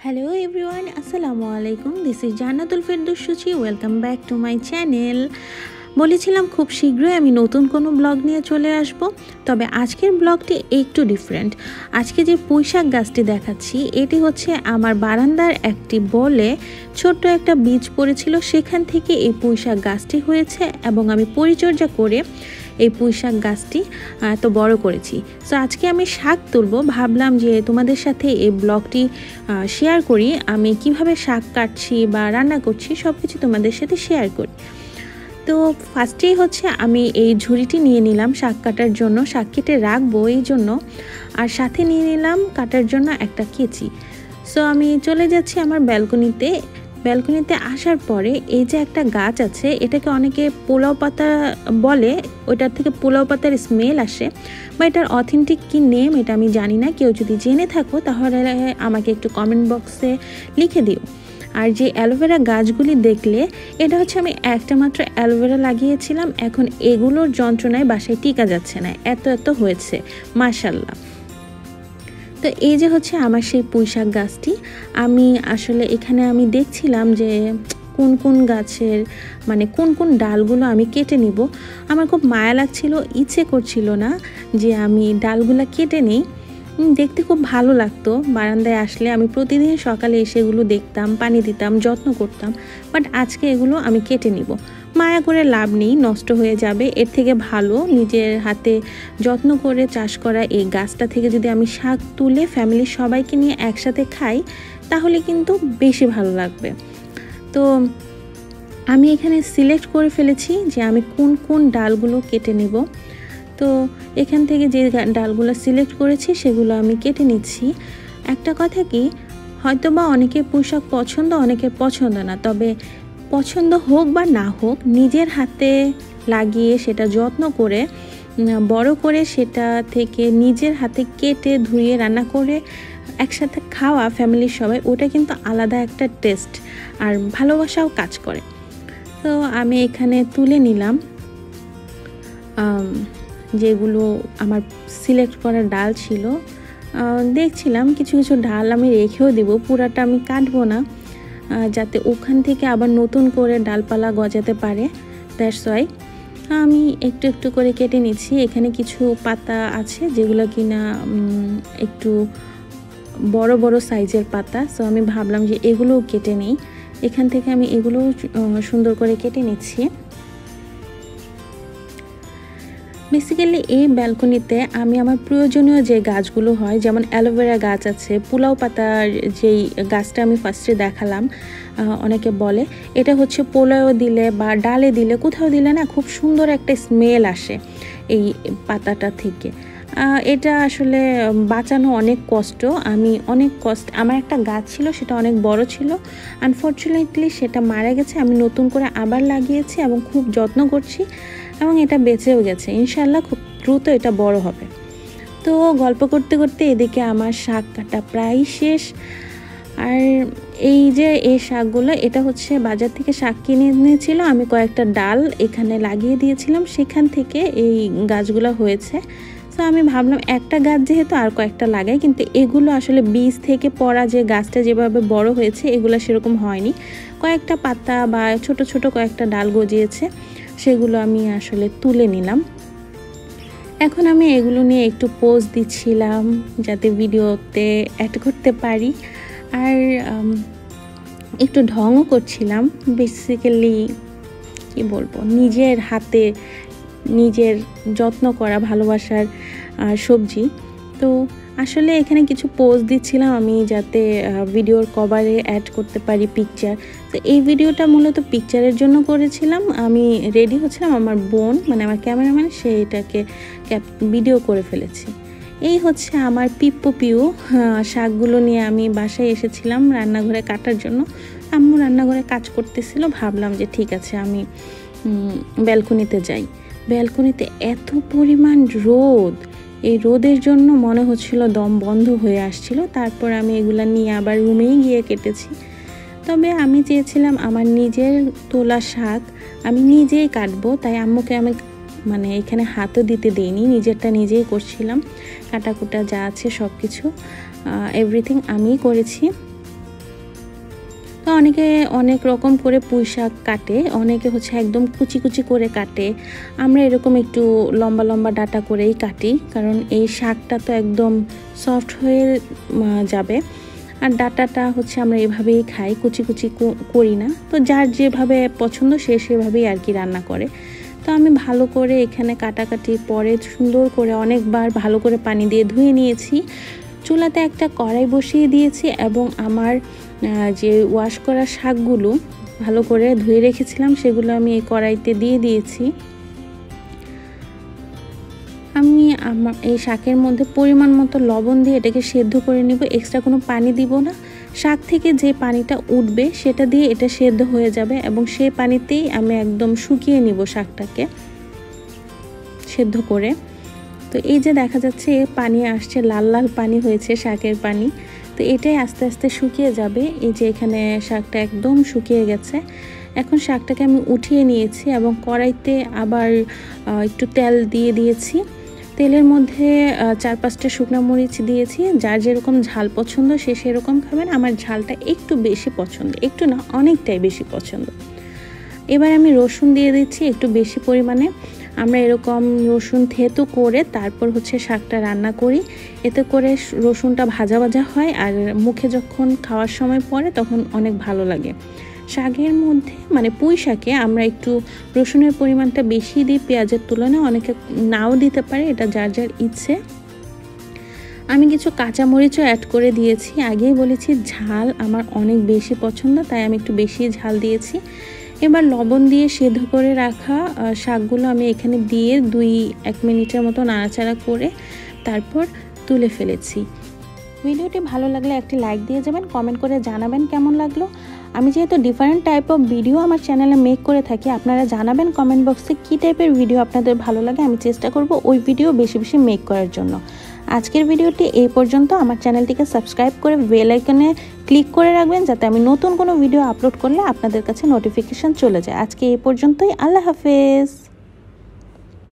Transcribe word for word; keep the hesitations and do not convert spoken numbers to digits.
Hello everyone, Assalamu alaikum. This is Jannatul Firdaus Shuchi. Welcome back to my channel. বলেছিলাম খুব শীঘ্রই আমি নতুন কোনো ব্লগ নিয়ে চলে আসব, তবে আজকের ব্লগটি একটু ডিফারেন্ট। আজকে যে পুঁইশাক গাছটি দেখাচ্ছি এটি হচ্ছে আমার বারান্দার একটি বলে ছোট্ট একটা বীজ পড়েছিল, সেখান থেকে এই পুঁইশাক গাছটি হয়েছে এবং আমি পরিচর্যা করে এই পুঁইশাক গাছটি এত বড় করেছি। সো আজকে আমি শাক তুলব, ভাবলাম যে তোমাদের সাথে এই ব্লগটি শেয়ার করি, আমি কিভাবে শাক কাটছি বা রান্না করছি সব কিছু তোমাদের সাথে শেয়ার করি। তো ফার্স্টেই হচ্ছে আমি এই ঝুড়িটি নিয়ে নিলাম শাক কাটার জন্য, শাক কেটে রাখবো এই জন্য, আর সাথে নিয়ে নিলাম কাটার জন্য একটা কেচি। সো আমি চলে যাচ্ছি আমার ব্যালকনিতে। ব্যালকনিতে আসার পরে এই যে একটা গাছ আছে, এটাকে অনেকে পোলাও পাতা বলে, ওইটার থেকে পোলাও পাতার স্মেল আসে, বা এটার অথেন্টিক কি নেম এটা আমি জানি না। কেউ যদি জেনে থাকো তাহলে আমাকে একটু কমেন্ট বক্সে লিখে দিও। আর যে অ্যালোভেরা গাছগুলি দেখলে, এটা হচ্ছে আমি একটা মাত্র অ্যালোভেরা লাগিয়েছিলাম, এখন এগুলোর যন্ত্রণায় বাসায় টিকা যাচ্ছে না, এত এত হয়েছে মাশাল্লাহ। তো এই যে হচ্ছে আমার সেই পুঁইশাক গাছটি। আমি আসলে এখানে আমি দেখছিলাম যে কোন কোন গাছের মানে কোন কোন ডালগুলো আমি কেটে নিব। আমার খুব মায়া লাগছিল, ইচ্ছে করছিল না যে আমি ডালগুলো কেটে নিই, দেখতে খুব ভালো লাগতো। বারান্দায় আসলে আমি প্রতিদিন সকালে এসে এগুলো দেখতাম, পানি দিতাম, যত্ন করতাম, বাট আজকে এগুলো আমি কেটে নিব। মায়া করে লাভ নেই, নষ্ট হয়ে যাবে, এর থেকে ভালো নিজের হাতে যত্ন করে চাষ করা এই গাছটা থেকে যদি আমি শাক তুলে ফ্যামিলির সবাইকে নিয়ে একসাথে খাই তাহলে কিন্তু বেশি ভালো লাগবে। তো আমি এখানে সিলেক্ট করে ফেলেছি যে আমি কোন কোন ডালগুলো কেটে নেব। তো এখান থেকে যে ডালগুলো সিলেক্ট করেছি সেগুলো আমি কেটে নিচ্ছি। একটা কথা কি, হয়তো বা অনেকের পুঁইশাক পছন্দ, অনেকের পছন্দ না, তবে পছন্দ হোক বা না হোক নিজের হাতে লাগিয়ে সেটা যত্ন করে বড় করে সেটা থেকে নিজের হাতে কেটে ধুয়ে রান্না করে একসাথে খাওয়া ফ্যামিলির সবাই, ওটা কিন্তু আলাদা একটা টেস্ট আর ভালোবাসাও কাজ করে। তো আমি এখানে তুলে নিলাম যেগুলো আমার সিলেক্ট করা ডাল ছিল। দেখছিলাম কিছু কিছু ডাল আমি রেখেও দিব, পুরাটা আমি কাটবো না, যাতে ওখান থেকে আবার নতুন করে ডালপালা গজাতে পারে। দ্যাটস ওয়াই আমি একটু একটু করে কেটে নিচ্ছি। এখানে কিছু পাতা আছে যেগুলো কিনা একটু বড় বড় সাইজের পাতা, সো আমি ভাবলাম যে এগুলোও কেটে নিই। এখান থেকে আমি এগুলোও সুন্দর করে কেটে নিচ্ছি। বেসিক্যালি এই ব্যালকনিতে আমি আমার প্রয়োজনীয় যে গাছগুলো হয়, যেমন অ্যালোভেরা গাছ আছে, পোলাও পাতার যেই গাছটা আমি ফার্স্টে দেখালাম, অনেকে বলে এটা হচ্ছে পোলাও দিলে বা ডালে দিলে কোথাও দিলে না খুব সুন্দর একটা স্মেল আসে এই পাতাটা থেকে। এটা আসলে বাঁচানো অনেক কষ্ট, আমি অনেক কষ্ট, আমার একটা গাছ ছিল সেটা অনেক বড় ছিল, আনফর্চুনেটলি সেটা মারা গেছে, আমি নতুন করে আবার লাগিয়েছি এবং খুব যত্ন করছি এবং এটা বেঁচেও গেছে, ইনশাল্লাহ খুব দ্রুত এটা বড় হবে। তো গল্প করতে করতে এদিকে আমার শাক কাটা প্রায় শেষ। আর এই যে এই শাকগুলো, এটা হচ্ছে বাজার থেকে শাক কিনে এনেছিল, আমি কয়েকটা ডাল এখানে লাগিয়ে দিয়েছিলাম, সেখান থেকে এই গাছগুলো হয়েছে। তো আমি ভাবলাম একটা গাছ যেহেতু আর কয়েকটা লাগাই, কিন্তু এগুলো আসলে বীজ থেকে পড়া যে গাছটা যেভাবে বড় হয়েছে এগুলো সেরকম হয়নি, কয়েকটা পাতা বা ছোট ছোট কয়েকটা ডাল গজিয়েছে, সেগুলো আমি আসলে তুলে নিলাম। এখন আমি এগুলো নিয়ে একটু পোজ দিচ্ছিলাম যাতে ভিডিওতে অ্যাড করতে পারি, আর একটু ঢংও করছিলাম। বেসিক্যালি কি বলবো, নিজের হাতে নিজের যত্ন করা ভালোবাসার সবজি। তো আসলে এখানে কিছু পোজ দিচ্ছিলাম আমি যাতে ভিডিওর কভারে অ্যাড করতে পারি পিকচার। তো এই ভিডিওটা মূলত পিকচারের জন্য করেছিলাম। আমি রেডি হচ্ছিলাম, আমার বোন মানে আমার ক্যামেরাম্যান সে এটাকে ক্যাপ ভিডিও করে ফেলেছি। এই হচ্ছে আমার পিপ্পু পিউ। শাকগুলো নিয়ে আমি বাসায় এসেছিলাম রান্নাঘরে কাটার জন্য। আম্মু রান্নাঘরে কাজ করতেছিল, ভাবলাম যে ঠিক আছে আমি ব্যালকনিতে যাই। ব্যালকনিতে এত পরিমাণ রোদ, এই রোদের জন্য মনে হচ্ছিল দম বন্ধ হয়ে আসছিল। তারপর আমি এগুলা নিয়ে আবার রুমেই গিয়ে কেটেছি। তবে আমি চেয়েছিলাম আমার নিজের তোলা শাক আমি নিজেই কাটবো, তাই আম্মুকে আমি মানে এখানে হাতও দিতে দিইনি, নিজেরটা নিজেই করছিলাম। কাটাকুটা যা আছে সব কিছু এভরিথিং আমিই করেছি। তো অনেকে অনেক রকম করে পুঁই শাক কাটে, অনেকে হচ্ছে একদম কুচি কুচি করে কাটে। আমরা এরকম একটু লম্বা লম্বা ডাটা করেই কাটি, কারণ এই শাকটা তো একদম সফট হয়ে যাবে। আর ডাটাটা হচ্ছে আমরা এভাবেই খাই, কুচি কুচি করি না। তো যার যেভাবে পছন্দ সে সেভাবেই আর কি রান্না করে। তো আমি ভালো করে এখানে কাটাকাটি পরে সুন্দর করে অনেকবার ভালো করে পানি দিয়ে ধুয়ে নিয়েছি। চুলাতে একটা কড়াই বসিয়ে দিয়েছি এবং আমার যে ওয়াশ করা শাকগুলো ভালো করে ধুয়ে রেখেছিলাম সেগুলো আমি এই কড়াইতে দিয়ে দিয়েছি। আমি আমার এই শাকের মধ্যে পরিমাণ মতো লবণ দিয়ে এটাকে সেদ্ধ করে নিব, এক্সট্রা কোনো পানি দিব না। শাক থেকে যে পানিটা উঠবে সেটা দিয়ে এটা সেদ্ধ হয়ে যাবে এবং সেই পানিতেই আমি একদম শুকিয়ে নিব শাকটাকে সেদ্ধ করে। তো এই যে দেখা যাচ্ছে পানি আসছে, লাল লাল পানি হয়েছে শাকের পানি। তো এটাই আস্তে আস্তে শুকিয়ে যাবে। এই যে এখানে শাকটা একদম শুকিয়ে গেছে। এখন শাকটাকে আমি উঠিয়ে নিয়েছি এবং কড়াইতে আবার একটু তেল দিয়ে দিয়েছি। তেলের মধ্যে চার পাঁচটা শুকনো মরিচ দিয়েছি। যার যেরকম ঝাল পছন্দ সে সেরকম খাবেন। আমার ঝালটা একটু বেশি পছন্দ, একটু না অনেকটাই বেশি পছন্দ। এবার আমি রসুন দিয়ে দিচ্ছি একটু বেশি পরিমাণে। আমরা এরকম রসুন থেতো করে তারপর হচ্ছে শাকটা রান্না করি, এতে করে রসুনটা ভাজা ভাজা হয় আর মুখে যখন খাওয়ার সময় পড়ে তখন অনেক ভালো লাগে। শাকের মধ্যে মানে পুঁই শাকে আমরা একটু রসুনের পরিমাণটা বেশি দিই পেঁয়াজের তুলনায়, অনেকে নাও দিতে পারে, এটা যার যার ইচ্ছে। আমি কিছু কাঁচামরিচও অ্যাড করে দিয়েছি। আগেই বলেছি ঝাল আমার অনেক বেশি পছন্দ, তাই আমি একটু বেশি ঝাল দিয়েছি। এবার লবণ দিয়ে সেদ্ধ করে রাখা শাকগুলো আমি এখানে দিয়ে দুই এক মিনিটের মতো নাড়াচাড়া করে তারপর তুলে ফেলেছি। ভিডিওটি ভালো লাগলে একটি লাইক দিয়ে যাবেন, কমেন্ট করে জানাবেন কেমন লাগলো। আমি যেহেতু ডিফারেন্ট টাইপ অফ ভিডিও আমার চ্যানেলে মেক করে থাকি, আপনারা জানাবেন কমেন্ট বক্সে কী টাইপের ভিডিও আপনাদের ভালো লাগে। আমি চেষ্টা করব ওই ভিডিও বেশি বেশি মেক করার জন্য। আজকের ভিডিওটি এই পর্যন্ত। আমার চ্যানেলটিকে সাবস্ক্রাইব করে বেল আইকনে ক্লিক করে রাখবেন যাতে আমি নতুন কোনো ভিডিও আপলোড করলে আপনাদের কাছে নোটিফিকেশান চলে যায়। আজকে এই পর্যন্তই। আল্লাহ হাফেজ।